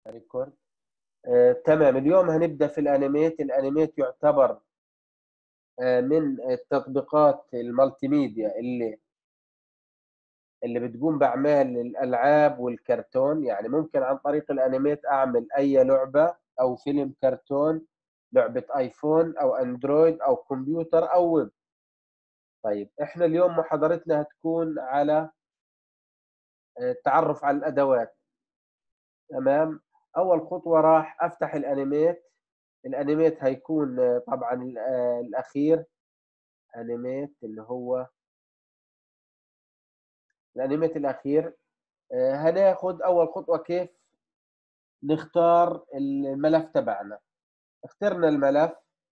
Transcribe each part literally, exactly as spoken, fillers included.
ريكورد. آه، تمام. اليوم هنبدأ في الأنيميت. الأنيميت يعتبر آه، من التطبيقات المالتي ميديا اللي اللي بتقوم بأعمال الألعاب والكرتون. يعني ممكن عن طريق الأنيميت أعمل أي لعبة أو فيلم كرتون، لعبة آيفون أو أندرويد أو كمبيوتر أو ويب. طيب إحنا اليوم محاضرتنا هتكون على آه، التعرف على الأدوات. تمام. أول خطوة راح أفتح الأنيميت. الأنيميت هيكون آه، طبعا ال- آه، الأخير أنيميت اللي هو الأنيميت الأخير. آه، هناخد أول خطوة كيف نختار الملف تبعنا. اخترنا الملف،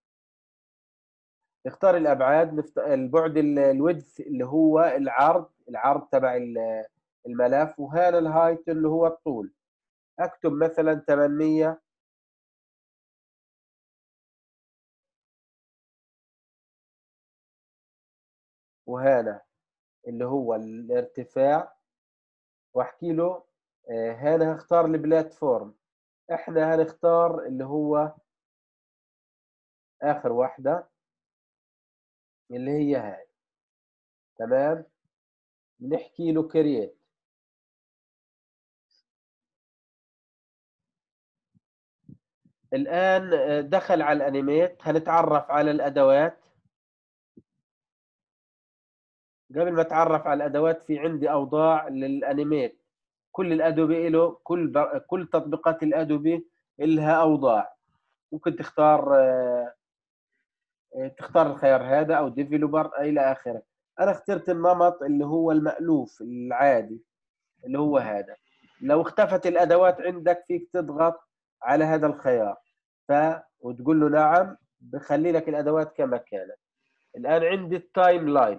نختار الأبعاد، نفت... البعد الويدث اللي هو العرض العرض تبع ال- الملف، وهذا الهايت اللي هو الطول. أكتب مثلا ثمانمية، وهنا اللي هو الارتفاع، واحكي له آه، هنا هختار البلاتفورم. احنا هنختار اللي هو اخر واحدة اللي هي هاي. تمام. بنحكي له كرييت. الآن آه، دخل على الأنيميت. هنتعرف على الأدوات. قبل ما أتعرف على الأدوات، في عندي أوضاع للأنيميت. كل الأدوبي له كل بر- كل تطبيقات الأدوبي لها أوضاع. ممكن تختار آه، آه، تختار الخيار هذا أو ديفلوبر إلى آخره. أنا اخترت النمط اللي هو المألوف العادي اللي هو هذا. لو اختفت الأدوات عندك فيك تضغط على هذا الخيار ف وتقول له نعم، بخلي لك الأدوات كما كانت. الآن عندي التايم لاين.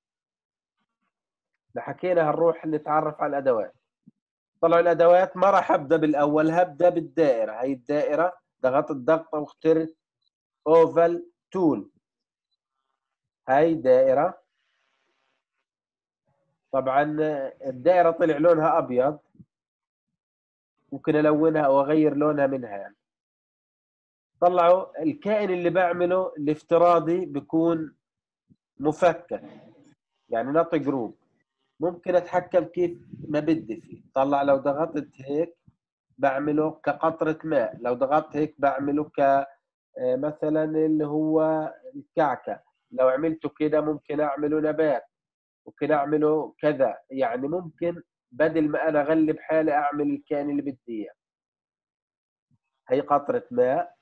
حكينا هنروح نتعرف على الأدوات. طلعوا الأدوات. ما راح أبدأ بالأول، هبدأ بالدائرة. هاي الدائرة ضغطت ضغطة واخترت أوفال تول. هاي دائرة. طبعا الدائرة طلع لونها أبيض، ممكن ألونها أو أغير لونها منها. يعني طلعوا الكائن اللي بعمله الافتراضي بيكون مفكك، يعني نط جروب. ممكن اتحكم كيف ما بدي فيه. طلع لو ضغطت هيك بعمله كقطرة ماء، لو ضغطت هيك بعمله ك آه، مثلا اللي هو الكعكة. لو عملته كده ممكن اعمله نبات، ممكن اعمله كذا. يعني ممكن بدل ما انا اغلب حالي اعمل الكائن اللي بدي اياه. هي قطرة ماء.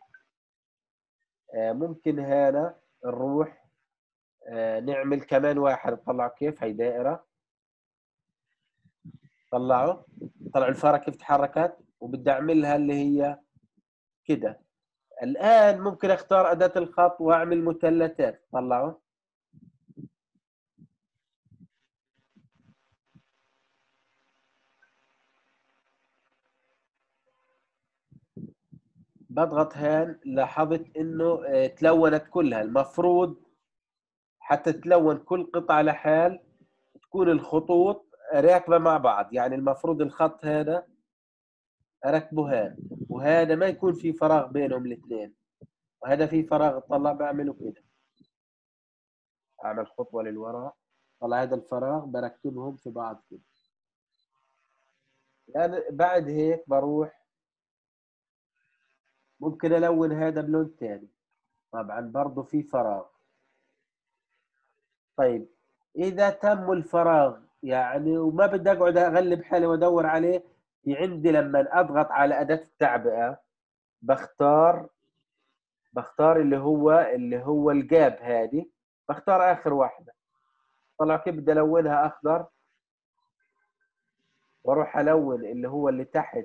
آه، ممكن هنا نروح آه، نعمل كمان واحد. طلع كيف هي دائرة. طلعوا طلعوا الفارة كيف تحركت، وبدي اعملها اللي هي كده. الان ممكن اختار اداة الخط واعمل مثلثات. طلعوا. بضغط هان، لاحظت انه آه، تلونت كلها. المفروض حتى تلون كل قطعة لحال تكون الخطوط راكبة مع بعض. يعني المفروض الخط هذا اركبه هان، وهذا ما يكون في فراغ بينهم الاثنين، وهذا في فراغ. طلع بعمله كده، اعمل خطوة للوراء، طلع هذا الفراغ بركبهم في بعض كده. يعني بعد هيك بروح ممكن الون هذا بلون ثاني، طبعا برضه في فراغ. طيب اذا تم الفراغ يعني وما بدي اقعد اغلب حالي وادور عليه، في عندي لما اضغط على اداة التعبئة بختار بختار اللي هو اللي هو الجاب هذه. بختار اخر واحدة. طلع كيف بدي الونها اخضر، واروح الون اللي هو اللي تحت.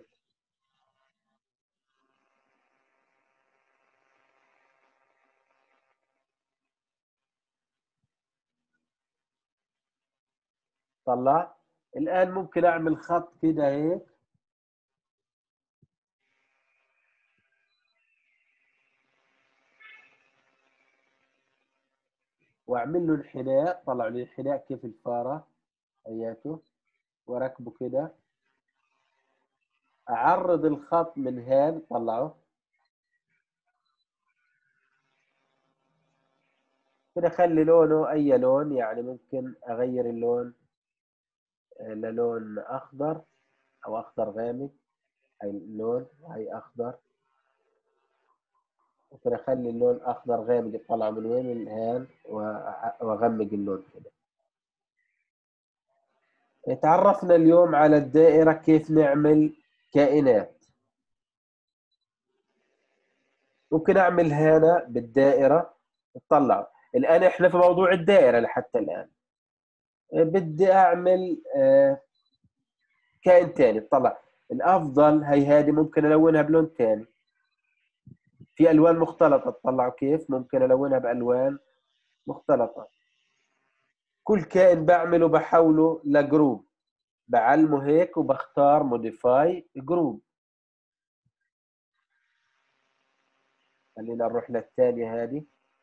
طلع. الان ممكن اعمل خط كده هيك، واعمل له انحناء. طلعوا لي انحناء كيف الفاره اياته، واركبه كده. اعرض الخط من هان طلعه كده، اخلي لونه اي لون، يعني ممكن اغير اللون آه، للون اخضر او اخضر غامق. هاي اللون وهي اخضر، ممكن اخلي اللون اخضر غامق يطلع من وين الهان وأع- واغمق اللون كده. تعرفنا اليوم على الدائرة كيف نعمل كائنات. ممكن اعمل هنا بالدائرة تطلع. الان احنا في موضوع الدائرة لحتى الان. بدي اعمل آه، كائن تاني طلع. الافضل هي هذه ممكن الونها بلون تاني. في الوان مختلطه، تطلعوا كيف ممكن الونها بالوان مختلطه. كل كائن بعمله بحوله لجروب، بعلمه هيك وبختار موديفاي جروب. خلينا نروح للثانيه هذه،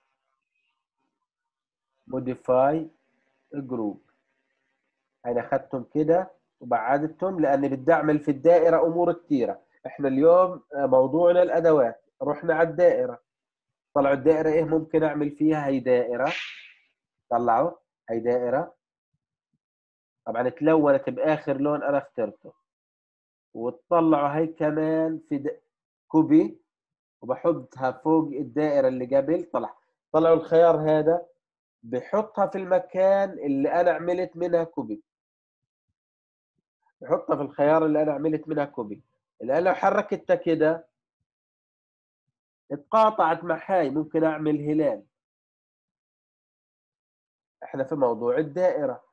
موديفاي جروب. انا اخذتهم كده وبعدتهم لاني بدي اعمل في الدائره امور كثيره. احنا اليوم موضوعنا الادوات، رحنا على الدائره. طلعوا الدائره ايه ممكن اعمل فيها. هي دائره، طلعوا هي دائره طبعا تلونت باخر لون انا اخترته. وتطلعوا هي كمان في د... كوبي، وبحطها فوق الدائره اللي قبل. طلع طلعوا الخيار هذا بحطها في المكان اللي انا عملت منها كوبي. بحطها في الخيار اللي انا عملت منها كوبي. الان لو حركتها كده اتقاطعت مع هاي، ممكن اعمل هلال. احنا في موضوع الدائره.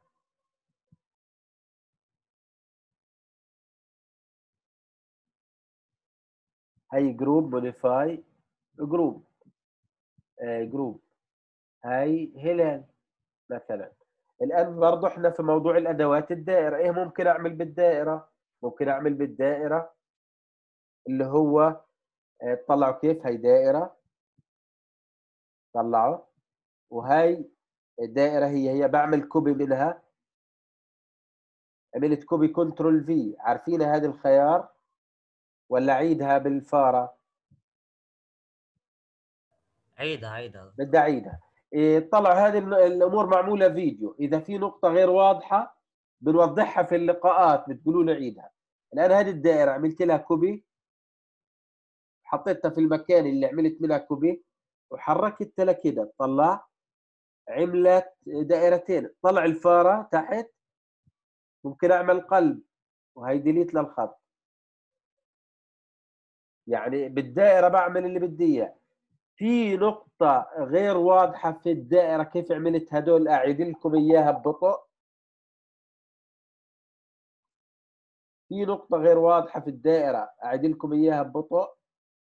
هي جروب موديفاي جروب آه جروب. هاي هلال مثلا. الآن برضو احنا في موضوع الأدوات الدائرة. ايه ممكن أعمل بالدائرة؟ ممكن أعمل بالدائرة اللي هو آه، طلعوا كيف. هي دائرة طلعوا، وهي الدائرة هي هي بعمل كوبي منها. عملت كوبي كنترول في. عارفين هذا الخيار ولا أعيدها بالفارة؟ عيدها عيدها. بدي أعيدها. إيه طلعوا هذه الن- الأمور معمولة فيديو. إذا في نقطة غير واضحة بنوضحها في اللقاءات، بتقولوا لي عيدها. الآن هذه الدائرة عملت لها كوبي، حطيتها في المكان اللي عملت منها كوبي، وحركتها لكده طلع عملت دائرتين. طلع الفارة تحت، ممكن اعمل قلب وهي ديليت للخط. يعني بالدائرة بعمل اللي بدي اياه. في نقطة غير واضحة في الدائرة كيف عملت هدول، اعيد لكم اياها ببطء. في نقطة غير واضحة في الدائرة اعيد لكم اياها ببطء.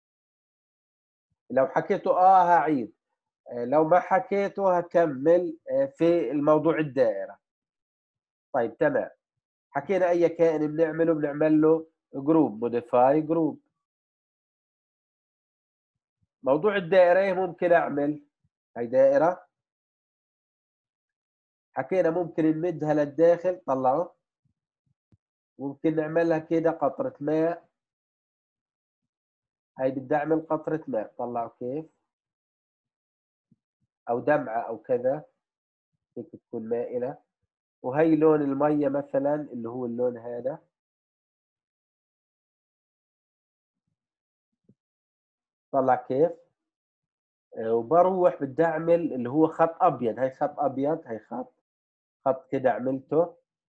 لو حكيتوا اه هعيد، آه، لو ما حكيتوا هكمل آه، في الموضوع الدائرة. طيب تمام. حكينا اي كائن بنعمله بنعمل له جروب، موديفاي جروب. موضوع الدائره ايه ممكن اعمل. هي دائره حكينا ممكن نمدها للداخل طلعه. ممكن نعملها كده قطره ماء. هي بدي اعمل قطره ماء طلعوا كيف، او دمعه او كذا، هيك تكون مائله. وهي لون الميه مثلا اللي هو اللون هذا. طلع كيف. آه، وبروح بدي اعمل اللي هو خط ابيض. هي خط ابيض، هي خط خط كده عملته.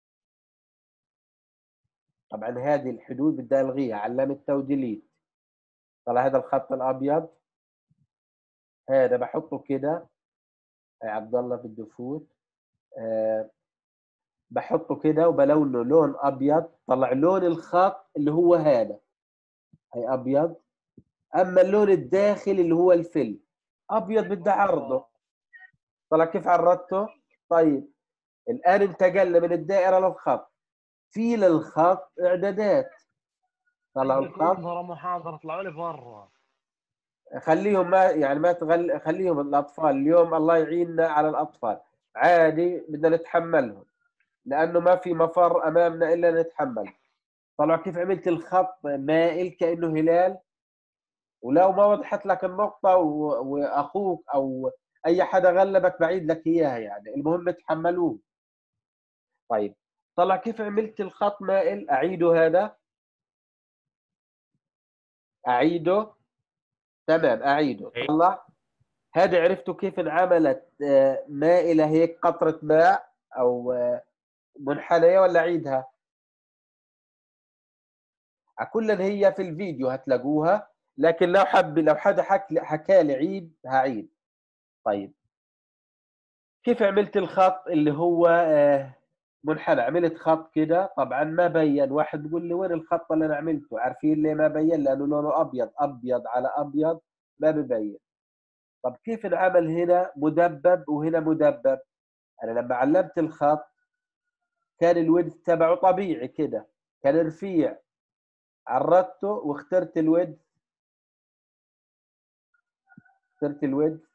طبعا هذه الحدود بدي الغيها، علمتها وديليت. طلع هذا الخط الابيض، هذا بحطه كده. آه، عبد الله بده يفوت. أه بحطه كده وبلونه لون ابيض. طلع لون الخط اللي هو هذا، هي ابيض. اما اللون الداخلي اللي هو الفل ابيض بدي اعرضه. طلع كيف عرضته. طيب الان انتقلنا من الدائره للخط. في للخط اعدادات. طلعوا عندك الخط. منظرة محاضرة طلعوا لي برا. خليهم ما يعني ما تغل خليهم الاطفال اليوم، الله يعيننا على الاطفال. عادي بدنا نتحملهم، لانه ما في مفر امامنا الا نتحمل. طلعوا كيف عملت الخط مائل كأنه هلال؟ ولو ما وضحت لك النقطة و- وأخوك أو أي حدا غلبك بعيد لك إياها يعني، المهم تحملوه. طيب طلع كيف عملت الخط مائل؟ أعيده هذا، أعيده، تمام أعيده. عيد. طلع هذا، عرفتوا كيف انعملت آه، مائلة هيك قطرة ماء أو آه، منحنية، ولا أعيدها؟ كلًا هي في الفيديو هتلاقوها، لكن لو حب لو حدا حك حكى لي عيد هاعيد. طيب كيف عملت الخط اللي هو آآ منحنى؟ عملت خط كده، طبعًا ما بيّن، واحد بيقول لي وين الخط اللي أنا عملته؟ عارفين ليه ما بيّن؟ لأنه لونه أبيض، أبيض على أبيض ما بيبين. طب كيف انعمل هنا مدبب وهنا مدبب؟ أنا لمّا علّمت الخط كان الwidth تبعه طبيعي كده، كان رفيع، عرّضته واخترت الwidth، اخترت الwidth.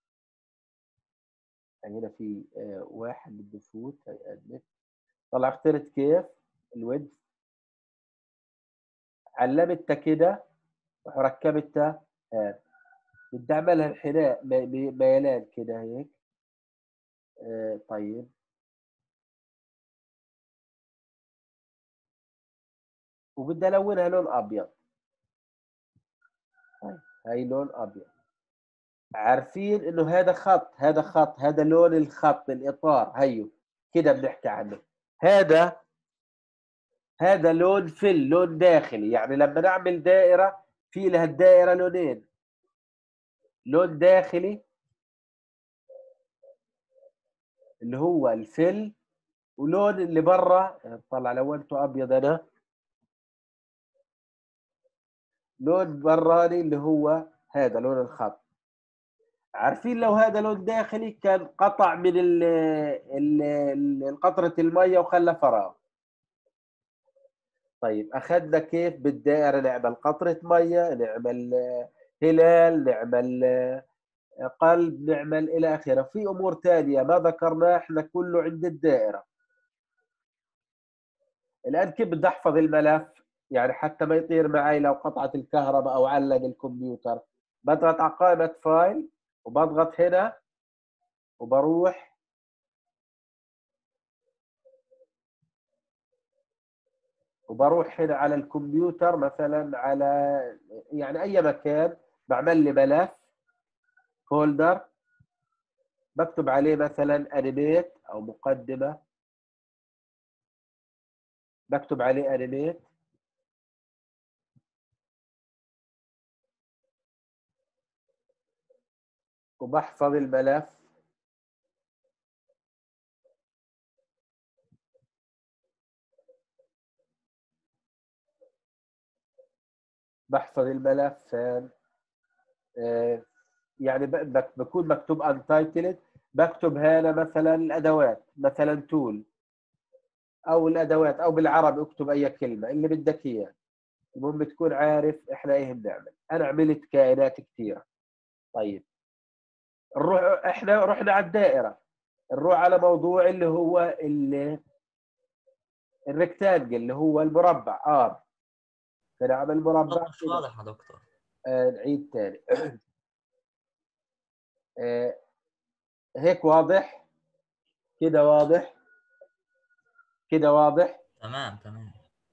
هنا في آآ واحد بده يفوت هيأدمج، طلع اخترت كيف الwidth، علّمتها كده وركّبتها هاد، بدي أعملها انحناء م م ميلان كده هيك. آآ طيب وبدي ألوّنها لون أبيض. طيب هاي لون أبيض. عارفين إنه هذا خط، هذا خط، هذا لون الخط، الإطار هيو كده بنحكي عنه. هذا هذا لون fill، لون داخلي، يعني لمّا نعمل دائرة في لها الدائرة لونين، لون داخلي اللي هو الfill، ولون اللي برّا طلع لوّنته أبيض أنا، لون براني اللي هو هذا لون الخط. عارفين لو هذا لون داخلي كان قطع من ال ال ال قطرة المَيّة وخلّى فراغ. طيب أخدنا كيف بالدائرة نعمل قطرة مَيّة، نعمل آه، هلال، نعمل آه، قلب، نعمل إلى آخره. في أمور تانية ما ذكرناها إحنا كلّه عند الدائرة. الآن كيف بدي أحفظ الملف؟ يعني حتى ما يطير معي لو قطعت الكهرباء أو علّق الكمبيوتر، باضغط على قائمة فايل وباضغط هنا وباروح وباروح هنا على الكمبيوتر مثلًا، على يعني أي مكان، باعمل لي ملف folder باكتب عليه مثلًا animate أو مقدمة، باكتب عليه animate وباحفظ الملف. باحفظ الملف فين؟ آآ يعني ب بك بيكون مكتوب untitled، باكتب هنا مثلًا الأدوات، مثلًا tool أو الأدوات، أو بالعربي اكتب أي كلمة اللي بدك إياه، المهم تكون عارف إحنا إيه بنعمل. أنا عملت كائنات كتيرة. طيب نروح إحنا رُحنا على الدائرة، نروح على موضوع اللي هو ال الrectangle اللي هو المربع R. فنعمل الصوت مربع مش كده. واضح يا دكتور. آآ نعيد تاني. آآ هيك واضح؟ كده واضح؟ كده واضح؟ تمام تمام.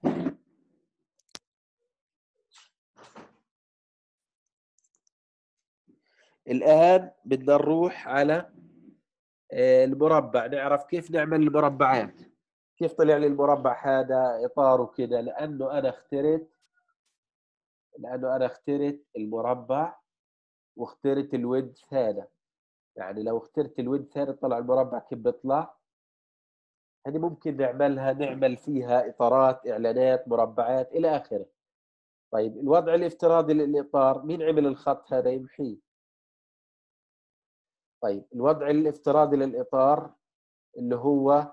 الآن بدنا نروح على آآ المربع، نعرف كيف نعمل المربعات. كيف طلع لي المربع هذا إطاره كده؟ لأنه أنا اخترت لأنه أنا اخترت المربع واخترت الwidth هذا. يعني لو اخترت الwidth هذا طلع المربع كيف بيطلع. هذه ممكن نعملها، نعمل فيها إطارات، إعلانات، مربعات إلى آخره. طيب الوضع الافتراضي للإطار، مين عمل الخط هذا؟ يمحيه. طيب الوضع الافتراضي للإطار اللي هو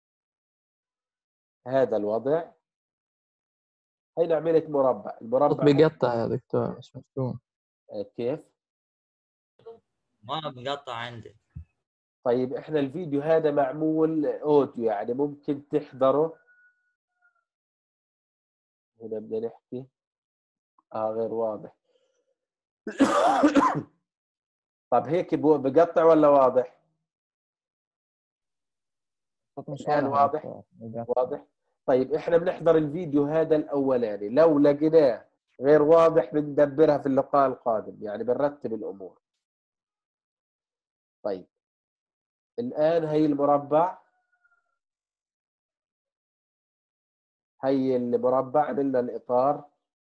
هذا الوضع. هينا عملت مربع، الصوت المربع بيقطع يا دكتور، مش مفهوم. آه، كيف؟ ما بقطع عندي. طيب احنا الفيديو هذا معمول اوديو، يعني ممكن تحضره هنا بدنا نحكي اه غير واضح. طب هيك بو- بقطع ولا واضح؟ الصوت مش الآن واضح يا واضح؟ دكتور، بقطع. واضح؟ طيب احنا بنحضر الفيديو هذا الأولاني، لو لقيناه غير واضح بندبرها في اللقاء القادم، يعني بنرتب الأمور. طيب الآن هي المربع، هي المربع عملنا الإطار.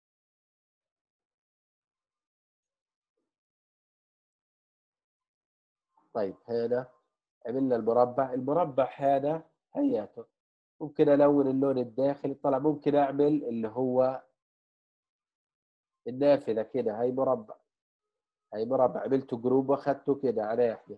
طيب هنا عملنا المربع، المربع هذا هياته ممكن ألون اللون الداخلي، طلع ممكن أعمل اللي هو النافذة كده. هي مربع، هي مربع عملته جروب واخدته كده على ناحية.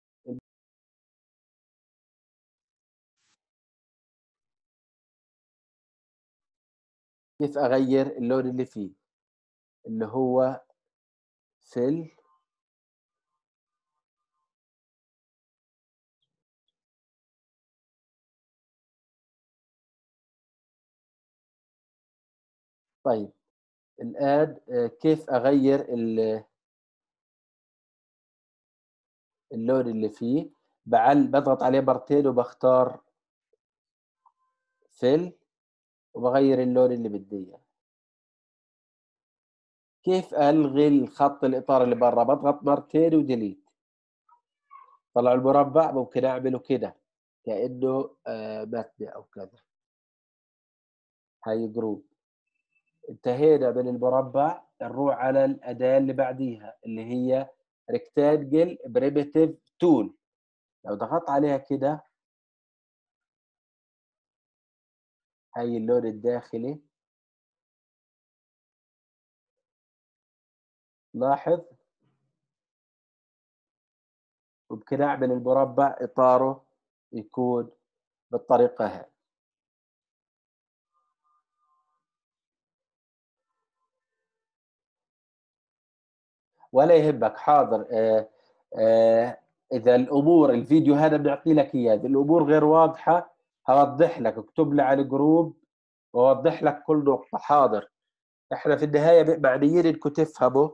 كيف أغير اللون اللي فيه؟ اللي هو فل، طيب الآن آه، كيف أغير ال- اللون اللي فيه؟ بعل بضغط عليه مرتين وبختار فل وبغير اللون اللي بدي إياه. كيف ألغي الخط الإطار اللي برا؟ بضغط مرتين وديليت. طلع المربع ممكن أعمله كده كأنه آه، متن أو كذا. هاي جروب. انتهينا من المربع، نروح على الأداة اللي بعديها اللي هي ريكتانجل بريميتيف تول. لو ضغطت عليها كده هاي اللون الداخلي، لاحظ ممكن أعمل المربع إطاره يكون بالطريقة هاي. ولا يهمك، حاضر. آه آه إذا الأمور الفيديو هذا بنعطي لك إياه، إذا الأمور غير واضحة هوضح لك، اكتب لي على الجروب وأوضح لك كل نقطة. حاضر. إحنا في النهاية معنيين إنكم تفهموا.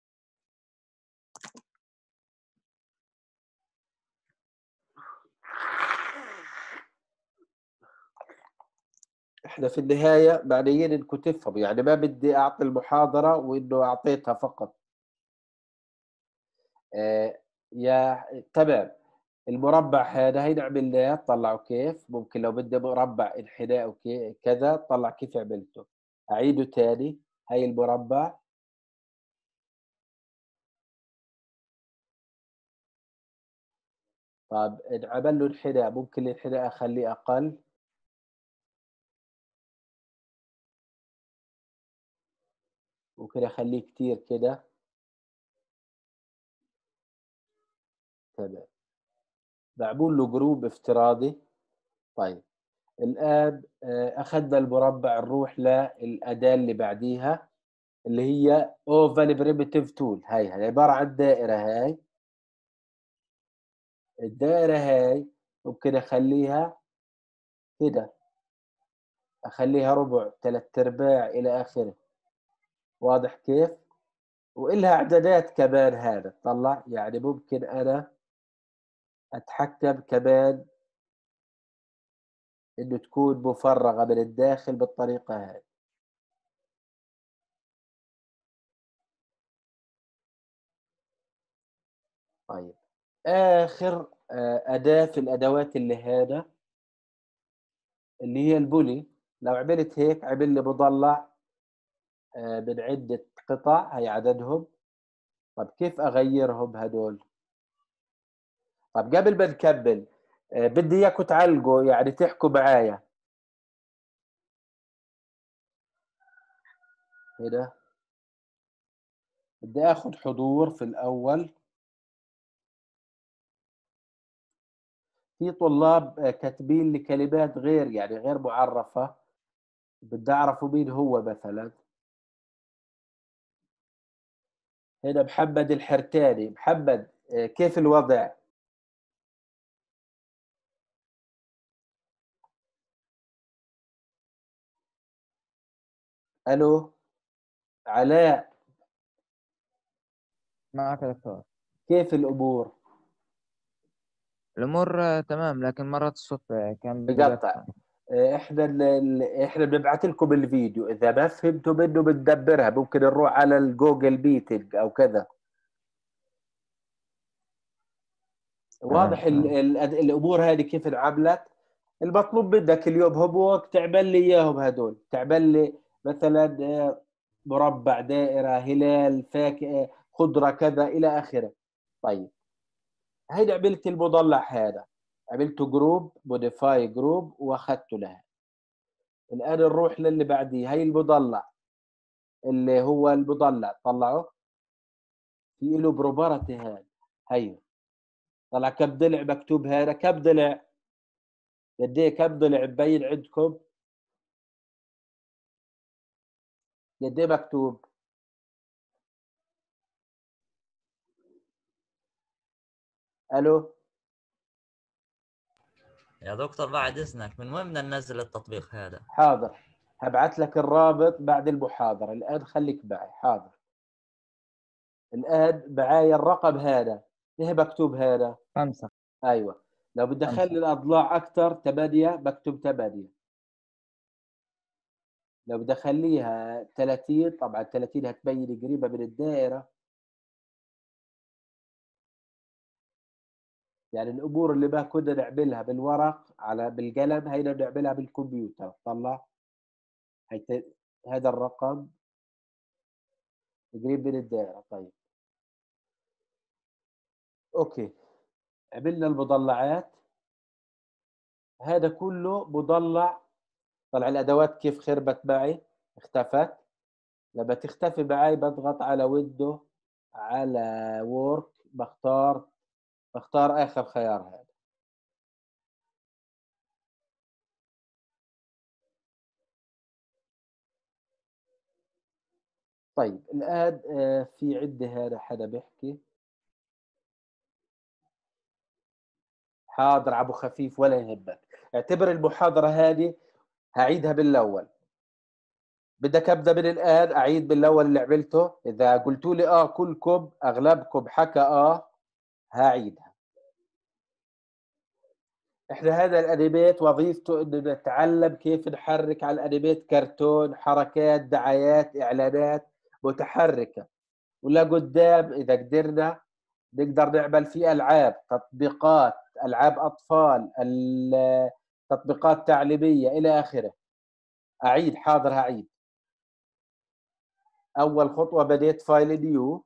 إحنا في النهاية معنيين إنكم تفهموا، يعني ما بدي أعطي المحاضرة وإنه أعطيتها فقط. آه يا تمام. المربع هذا هي نعمل طلعه كيف. ممكن لو بدي مربع انحناء وكي كذا طلع كيف عملته. أعيده تاني. هي المربع، طب عمل له انحناء، ممكن الانحناء أخليه أقل. ممكن أخليه كتير كده. تمام. معمول له جروب افتراضي. طيب الآن آه، أخذنا المربع، نروح للأداة اللي بعديها اللي هي اوفال بريمتيف تول. هاي هاي عبارة عن دائرة. هاي الدائرة هاي ممكن أخليها كده، أخليها ربع، ثلاث أرباع إلى آخره. واضح كيف؟ وإلها إعدادات كمان. هذا طلع يعني ممكن أنا أتحكم كمان إنه تكون مفرغة من الداخل بالطريقة هاي. طيب آخر آه، أداة في الأدوات اللي هذا اللي هي البولي. لو عملت هيك عمل لي مضلع آه، من عدة قطع، هي عددهم. طب كيف أغيرهم هدول؟ طب قبل ما نكمل آه، بدي إياكم تعلقوا، يعني تحكوا معايا. هنا بدي آخذ حضور في الأول. في طلاب آه، كاتبين لي كلمات غير يعني غير معرفة، بدي أعرفوا مين هو مثلا. هنا محمد الحرتاني. محمد آه، كيف الوضع؟ الو علاء، معك يا دكتور. كيف الامور؟ الأمور آه، تمام، لكن مرات الصوت آه، كان بقطع. بيقطع. آه، احنا ال... ال- احنا بنبعث لكم الفيديو، اذا ما فهمتوا منه بندبرها، ممكن نروح على الجوجل ميتنج او كذا. تمام واضح ال... تمام. ال... الامور هذه كيف انعملت. المطلوب منك اليوم هو تعمل لي اياهم هدول، تعمل لي مثلا آه، مربع، دائره، هلال، فاكهه، خضره، كذا الى اخره. طيب، هيدا عملت المضلع هذا، عملته جروب، موديفاي جروب، واخذته لها. الان نروح للي بعديه، هي المضلع، اللي هو المضلع طلعه في له بروبرتي هذا. هي طلع كم ضلع مكتوب هذا، كم ضلع، قد ايه، كم ضلع مبين عندكم، قد ايه مكتوب؟ الو يا دكتور بعد اذنك، من وين بدنا ننزل التطبيق هذا؟ حاضر، هبعت لك الرابط بعد المحاضرة. الآن خليك معي، حاضر. الآن معايا الرقم هذا، ايه مكتوب هذا؟ خمسة. ايوه. لو بدي اخلي خمسة. الاضلاع اكثر، ثمانية، مكتوب ثمانية. لو بدي اخليها ثلاثين، طبعا ثلاثين هتبين قريبة من الدائرة. يعني الامور اللي ما كنا نعملها بالورق على بالقلم، هينا بنعملها بالكمبيوتر. طلع هيت... هذا الرقم قريب من الدائرة. طيب اوكي، عملنا المضلعات. هذا كله مضلع. طلع الادوات كيف خربت معي، اختفت. لما تختفي معي بضغط على ويندو، على وورك، بختار بختار اخر خيار هذا. طيب الان آه، في عندي هذا حدا بيحكي. حاضر ابو خفيف، ولا يهمك. اعتبر المحاضرة هذه هعيدها بالاول. بدك ابدا من الان اعيد بالاول اللي عملته؟ اذا قلتوا لي اه كلكم اغلبكم حكى اه، هعيدها. احنا هذا الانيميت وظيفته انه نتعلم كيف نحرك على الانيميت كرتون، حركات، دعايات، اعلانات متحركة. ولا قدام اذا قدرنا نقدر نعمل فيه العاب، تطبيقات، العاب اطفال، ال- تطبيقات تعليمية الى اخره. اعيد، حاضر هعيد. اول خطوة بديت فايل نيو،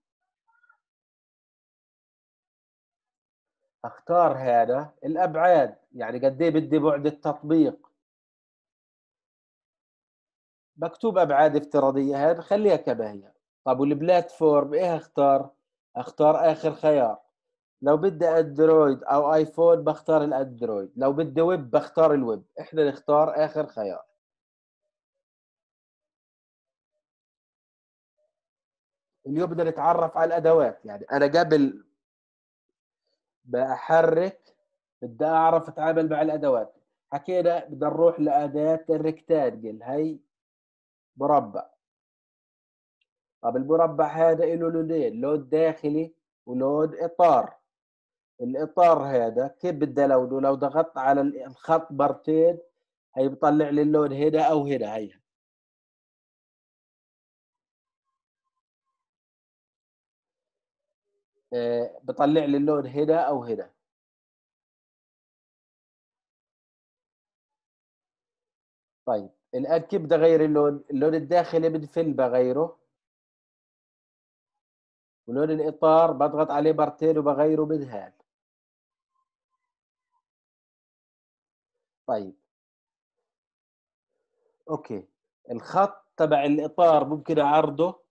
اختار هذا الابعاد، يعني قد ايه بدي بعد التطبيق. مكتوب ابعاد افتراضيه، هذا خليها كما هي. طب والبلاتفورم ايه اختار؟ اختار اخر خيار. لو بدي اندرويد او ايفون بختار الاندرويد، لو بدي ويب بختار الويب. احنا نختار اخر خيار. اليوم بدنا نتعرف على الادوات. يعني انا قبل بحرك بدي اعرف اتعامل مع الادوات. حكينا بدنا نروح لاداه الريكتانجل، هي مربع. طب المربع هذا له لونين، لون داخلي ولون اطار. الاطار هذا كيف بدي لونه؟ لو ضغطت على الخط مرتين هي بطلع لي اللون هنا او هنا. هي آه، بطلع لي اللون هنا او هنا. طيب الان كيف بدي اغير اللون؟ اللون الداخلي من فيل بغيره، ولون الاطار بضغط عليه مرتين وبغيره من هذا. طيب اوكي، الخط تبع الاطار ممكن اعرضه،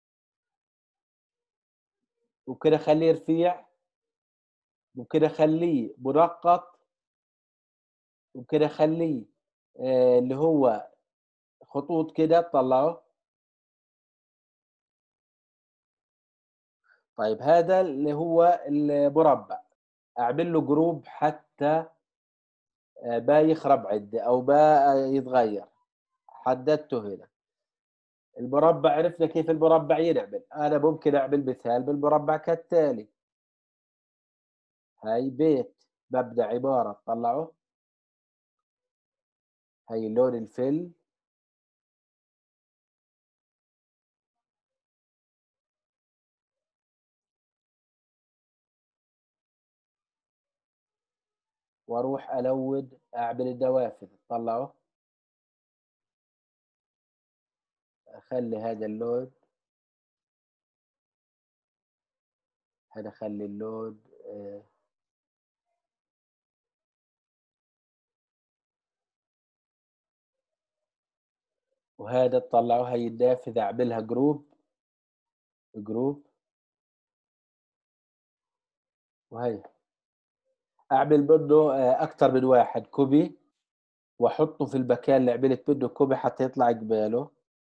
ممكن اخليه رفيع، ممكن اخليه منقط، ممكن اخليه آه، اللي هو خطوط كده تطلعه. طيب هذا اللي هو المربع، اعمل له جروب حتى آه، ما يخرب عندي او ما يتغير. حددته هنا. المربع عرفنا كيف المربع ينعمل. أنا ممكن أعمل مثال بالمربع كالتالي. هاي بيت، مبنى عمارة، طلعوا هاي لون الفل، واروح الون اعمل النوافذ، طلعوا اخلي هذا اللون، هذا اخلي اللون آه، وهذا تطلعوا هاي النافذة اعملها جروب جروب، وهي اعمل منه آه، اكثر من واحد كوبي، واحطه في المكان اللي عملت منه كوبي حتى يطلع قباله.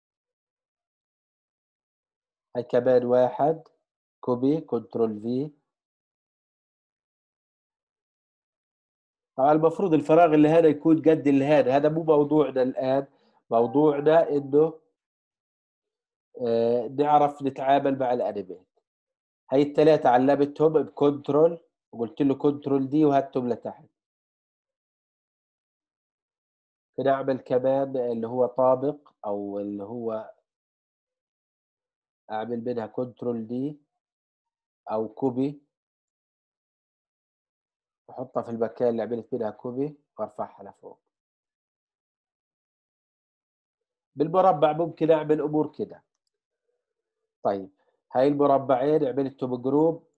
هاي كمان واحد كوبي، كنترول في. طبعا المفروض الفراغ اللي هذا يكون قد اللي هذا، هذا مو موضوعنا الآن. موضوعنا إنه آه نعرف نتعامل مع الأنيميت. هاي الثلاثة علمتهم بكنترول، وقلت له كنترول دي وهاتهم لتحت. بنعمل كمان اللي هو طابق، أو اللي هو أعمل منها كنترول دي أو كوبي، وأحطها في المكان اللي عملت منها كوبي وأرفعها لفوق. بالمربع ممكن أعمل أمور كده. طيب هاي المربعين عملتهم جروب،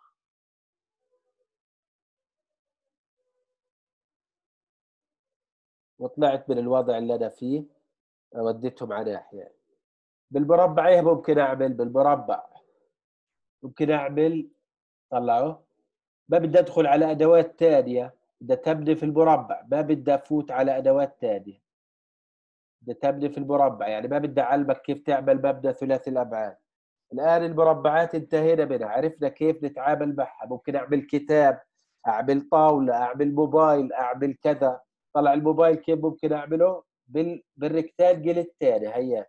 وطلعت من الوضع اللي أنا فيه، وديتهم على ناحية. بالمربع إيه ممكن أعمل بالمربع؟ ممكن أعمل، طلعوا، ما بدي أدخل على أدوات تانية، بدي تبني في المربع، ما بدي أفوت على أدوات تانية، بدي تبني في المربع، يعني ما بدي أعلمك كيف تعمل مبنى ثلاثي الأبعاد. الآن المربعات انتهينا منها، عرفنا كيف نتعامل معها. ممكن أعمل كتاب، أعمل طاولة، أعمل موبايل، أعمل كذا. طلع الموبايل كيف ممكن أعمله؟ بال... بالريكتانجل الثاني. هيا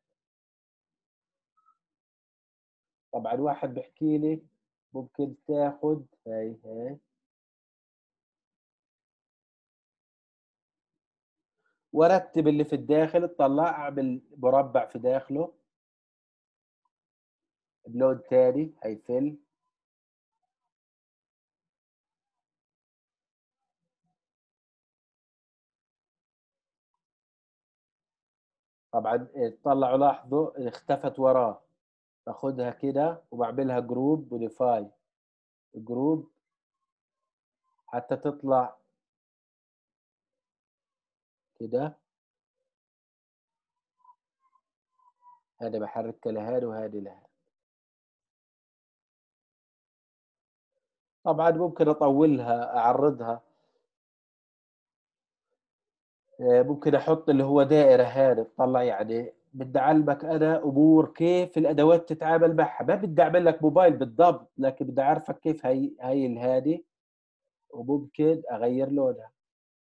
طبعا واحد بيحكي لي ممكن تاخد هاي هاي وارتب اللي في الداخل، اطلع اعمل مربع في داخله بلون تاني. هاي فل، طبعا طلعوا لاحظوا اختفت وراه. باخدها كده وبعملها جروب، موديفاي جروب حتى تطلع كده. هذا بحركها لهذا وهذه لهذا. طبعا ممكن اطولها، اعرضها، ممكن احط اللي هو دائره هذا تطلع. يعني بدي اعلمك انا امور كيف الادوات تتعامل معها، ما بدي اعمل لك موبايل بالضبط، لكن بدي اعرفك كيف هي هي الهادي. وممكن اغير لونها،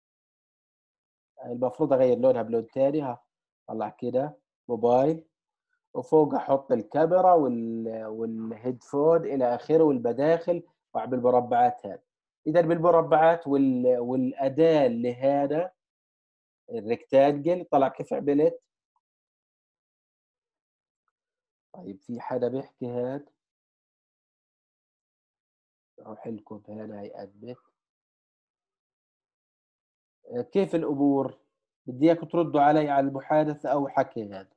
المفروض اغير لونها بلون تاني. ها طلع كده موبايل، وفوق احط الكاميرا وال والهيدفون الى اخره والمداخل، واعمل مربعات هذه. اذا بالمربعات وال... والاداه اللي هذا الريكتانجل طلع كيف عملت. طيب في حدا بيحكي هاد، اروح لكم هنا هيأدمت. كيف الامور؟ بدي اياكم تردوا علي على المحادثه او حكي هذا.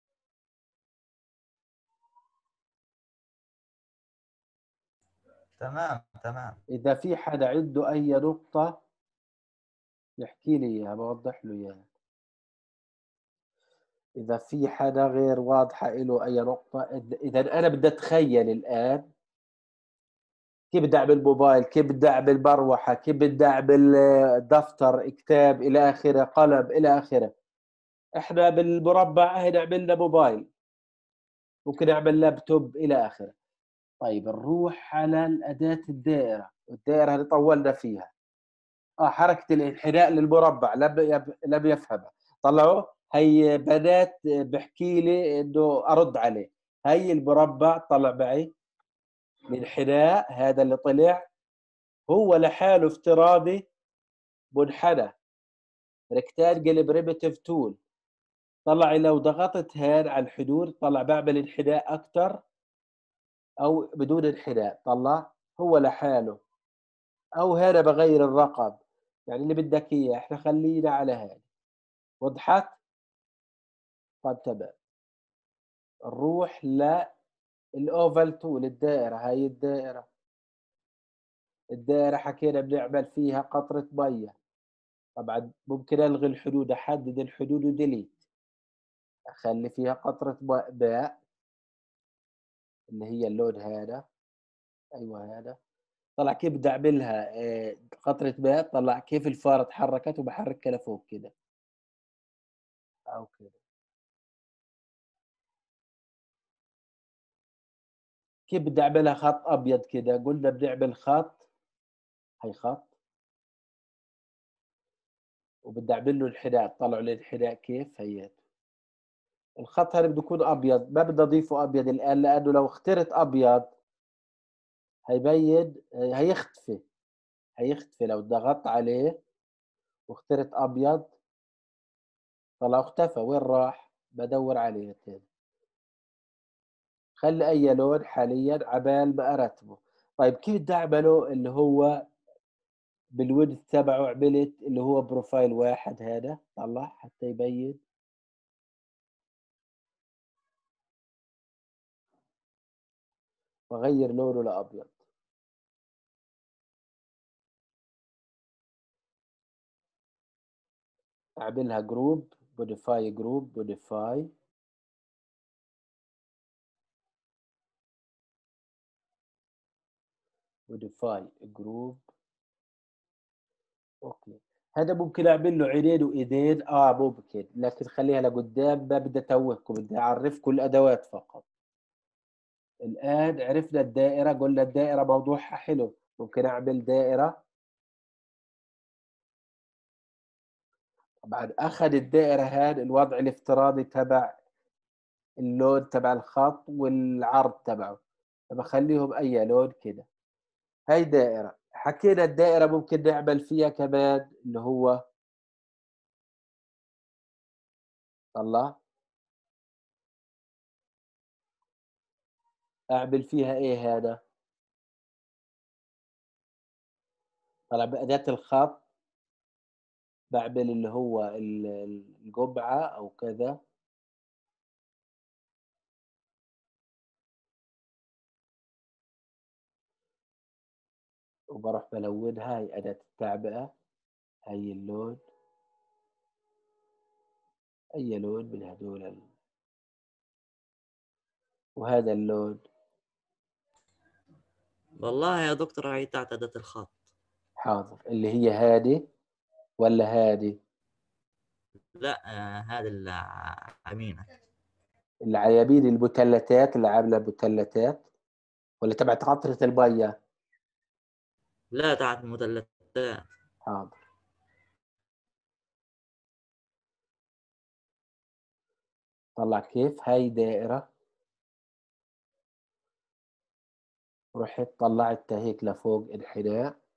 تمام تمام. اذا في حدا عنده اي نقطه يحكي لي اياها بوضح له اياها. اذا في حدا غير واضحه له اي نقطه، اذا انا بدي اتخيل الان كيف بدي اعمل موبايل، كيف بدي اعمل مروحه، كيف بدي اعمل دفتر، كتاب الى اخره، قلم الى اخره. احنا بالمربع هنا عملنا موبايل، ممكن نعمل لابتوب الى اخره. طيب نروح على الاداه الدائره، والدائره اللي طولنا فيها. اه حركه الانحناء للمربع لم يب... لم يفهمها. طلعوا هي بنات بحكي لي انه ارد عليه. هي المربع طلع معي، الانحناء هذا اللي طلع هو لحاله افتراضي منحنى ريكتانجل بريمتيف تول. طلع لو ضغطت هان على الحدود طلع بعمل انحناء اكثر او بدون انحناء، طلع هو لحاله. او هنا بغير الرقم، يعني اللي بدك اياه، احنا خلينا على هذا. وضحت؟ طب تمام. نروح للاوفال تول، الدائرة. هاي الدائرة، الدائرة حكينا بنعمل فيها قطرة مية. طبعا ممكن الغي الحدود، احدد الحدود وديليت، اخلي فيها قطرة ماء اللي هي اللون هذا. ايوه هذا. طلع كيف بدي اعملها آه، قطرة ماء. طلع كيف الفارة تحركت وبحركها لفوق كده او كده. كيف بدي اعملها خط ابيض كده؟ قلنا بنعمل خط، هي خط، وبدي اعمل له انحناء. طلعوا لي الانحناء كيف. هي الخط هذا بده يكون ابيض، ما بدي اضيفه ابيض الان لانه لو اخترت ابيض هيبين، هيختفي هيختفي لو ضغطت عليه واخترت ابيض. طلع اختفى، وين راح؟ بدور عليه تاني. خلي اي لون حاليا عبال ما ارتبه. طيب كيف بدي اعمله اللي هو بالويدث تبعه؟ عملت اللي هو بروفايل واحد، هذا طلع حتى يبين. واغير لونه لابيض. اعملها جروب، موديفاي جروب، موديفاي موديفاي جروب. اوكي. هذا ممكن اعمل له عينين وايدين، اه ممكن، لكن خليها لقدام، ما بدي اتوهكم، بدي اعرفكم الادوات فقط. الان عرفنا الدائره، قلنا الدائره موضوعها حلو. ممكن اعمل دائره. طبعا اخذ الدائره هذا الوضع الافتراضي تبع اللون تبع الخط والعرض تبعه، فبخليهم اي لون كده. هاي دائره. حكينا الدائره ممكن نعمل فيها كمان اللي هو، طلع اعمل فيها ايه هذا؟ طلع بأداة الخط بعمل اللي هو ال- القبعة او كذا، وبروح بلونها. هاي أداة التعبئة. هاي اللون، اي لون من هذول ال- وهذا اللون. والله يا دكتور هي تحت أداة الخط. حاضر. اللي هي هذه ولا هذه؟ لا آه هذا اللي يمينك. اللي على يمين المثلثات، اللي عامله مثلثات، ولا تبعت قطرة المية؟ لا تحت المثلثات. حاضر. طلع كيف. هاي دائرة، رحت طلعتها هيك لفوق انحناء.